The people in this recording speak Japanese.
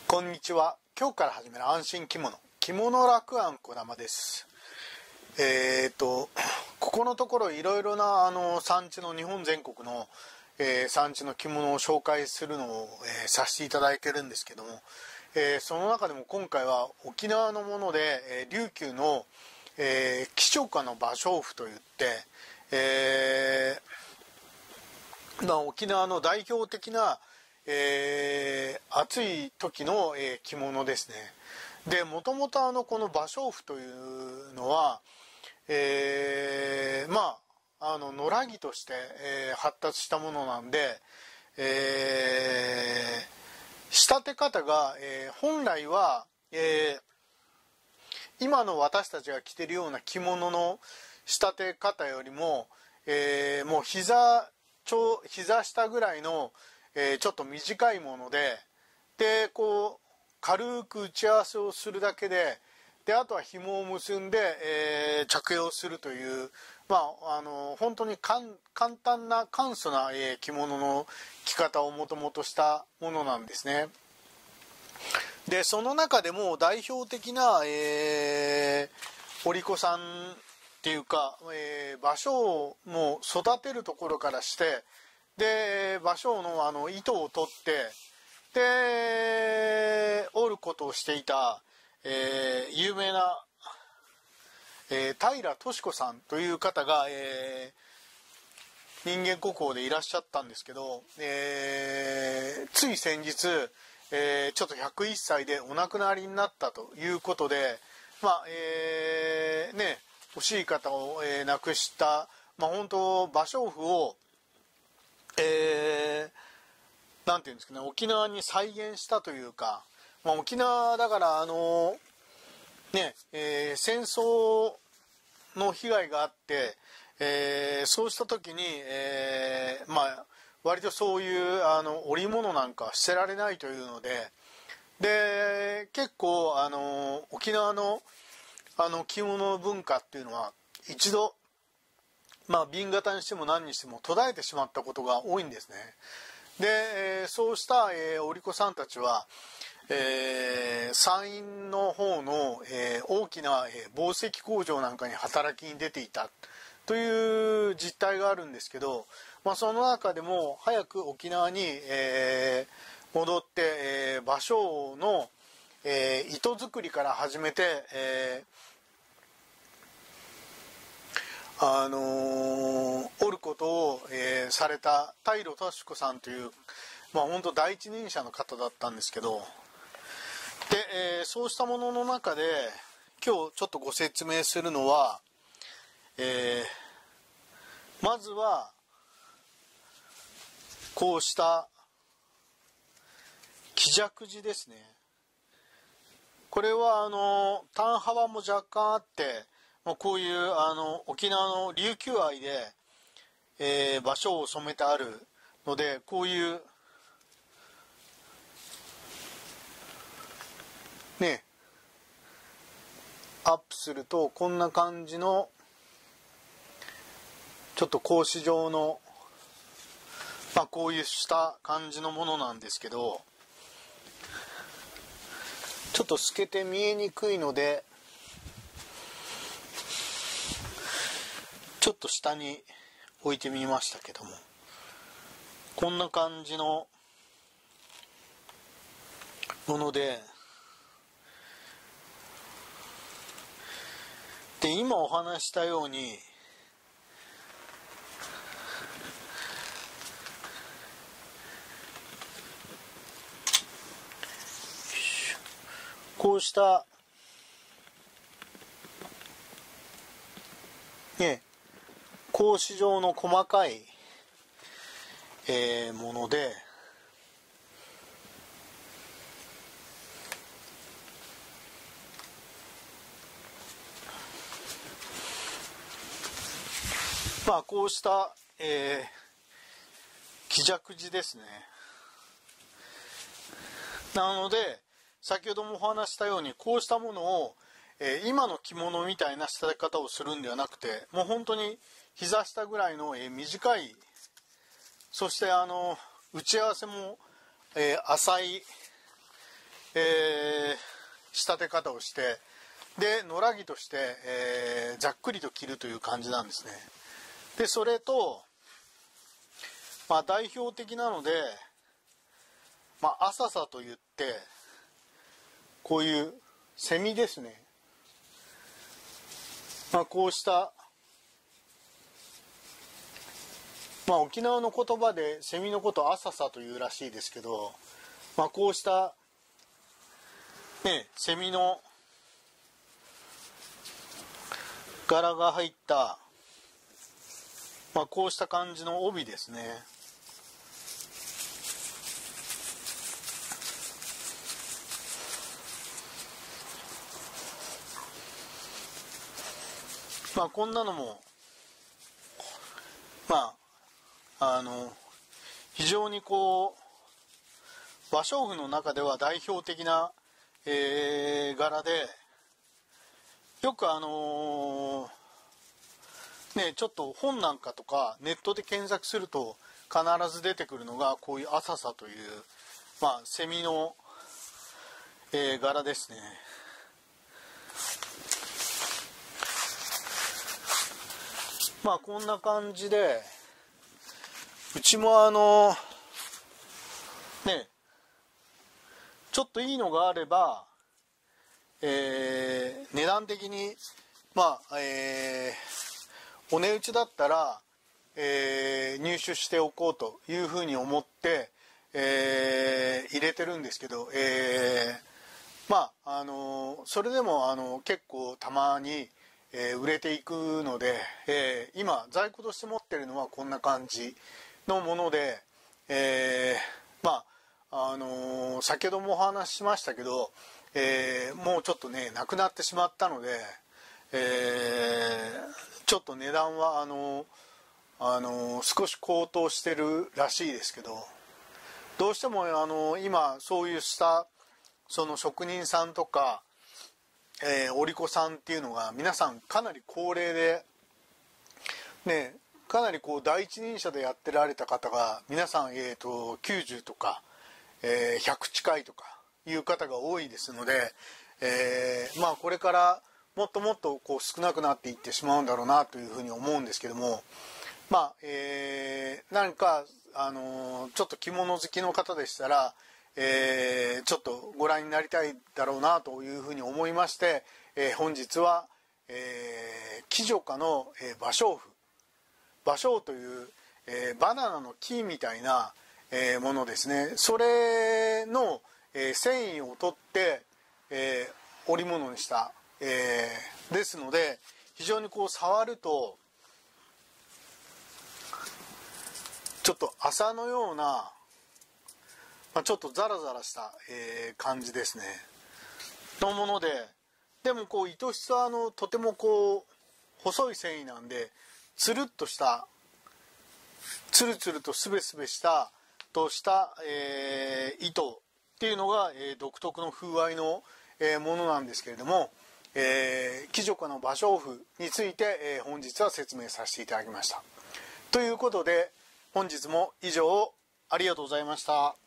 こんにちは。今日から始める安心着物楽庵こだまです。ここのところいろいろな産地の日本全国の、産地の着物を紹介するのを、させていただいてるんですけども、その中でも今回は沖縄のもので、琉球の、貴重花の芭蕉布といって、沖縄の代表的な暑い時の、着物ですね。で、もともとこの芭蕉布というのは、野良着として、発達したものなんで、仕立て方が、本来は、今の私たちが着てるような着物の仕立て方よりも、もう膝下ぐらいのちょっと短いもので、こう軽く打ち合わせをするだけで、あとは紐を結んで、着用するという、本当に簡単な簡素な、着物の着方をもともとしたものなんですね。で、その中でも代表的な、織子さんっていうか、芭蕉も育てるところからして、で芭蕉の糸を取ってで織ることをしていた、有名な、平敏子さんという方が、人間国宝でいらっしゃったんですけど、つい先日、ちょっと101歳でお亡くなりになったということで、惜しい方を、亡くした、本当芭蕉布をなんていうんですかね、沖縄に再現したというか、沖縄だから戦争の被害があって、そうした時に、割とそういう織物なんか捨てられないというので、結構沖縄の着物文化っていうのは一度紅型にしても何にしても途絶えてしまったことが多いんですね。で、そうした、織子さんたちは、山陰の方の、大きな、紡績工場なんかに働きに出ていたという実態があるんですけど、その中でも早く沖縄に、戻って、芭蕉の、糸作りから始めて、織ることを、された平敏子さんという本当第一人者の方だったんですけど、で、そうしたものの中で今日ちょっとご説明するのは、まずはこうした木尺地ですね。これは単幅も若干あって、こういう沖縄の琉球愛で、芭蕉を染めてあるので、こういうねアップするとこんな感じのちょっと格子状のこういうした感じのものなんですけど、ちょっと透けて見えにくいのでちょっと下に置いてみましたけども、こんな感じのもので、今お話したようにこうした格子状の細かい、もので、こうした、木尺地ですね。なので先ほどもお話したようにこうしたものを、今の着物みたいな仕立て方をするんではなくて、もう本当に膝下ぐらいの、短い、そして打ち合わせも、浅い、 仕立て方をして、で野良着として、ざっくりと着るという感じなんですね。でそれと、代表的なので、浅さといって、こういうセミですね。こうした、沖縄の言葉でセミのことを浅さというらしいですけど、こうしたね、セミの柄が入った、こうした感じの帯ですね。こんなのも非常にこう芭蕉布の中では代表的な、柄で、よくちょっと本なんかとかネットで検索すると必ず出てくるのがこういう浅さという、セミの、柄ですね。こんな感じで、うちもちょっといいのがあれば、値段的にお値打ちだったら、入手しておこうというふうに思って、入れてるんですけど、それでも結構たまに売れていくので、今在庫として持ってるのはこんな感じのもので、先ほどもお話ししましたけど、もうちょっとねなくなってしまったので、ちょっと値段は少し高騰してるらしいですけど、どうしても今そういうしたその職人さんとか織子さんっていうのが皆さんかなり高齢でね、かなりこう第一人者でやってられた方が皆さん、90とか、100近いとかいう方が多いですので、これからもっともっとこう少なくなっていってしまうんだろうなというふうに思うんですけども、何かちょっと着物好きの方でしたら、ちょっとご覧になりたいだろうなというふうに思いまして、本日は、喜如嘉の、芭蕉布、芭蕉という、バナナの木みたいな、ものですね。それの、繊維を取って、織物にした、ですので非常にこう触るとちょっと麻のような、ちょっとザラザラした、感じですねのもので、でもこう糸質はとてもこう細い繊維なんで、つるっとしたつるつるとすべすべした糸っていうのが、独特の風合いの、ものなんですけれども、喜如嘉の芭蕉布について、本日は説明させていただきました。ということで本日も以上ありがとうございました。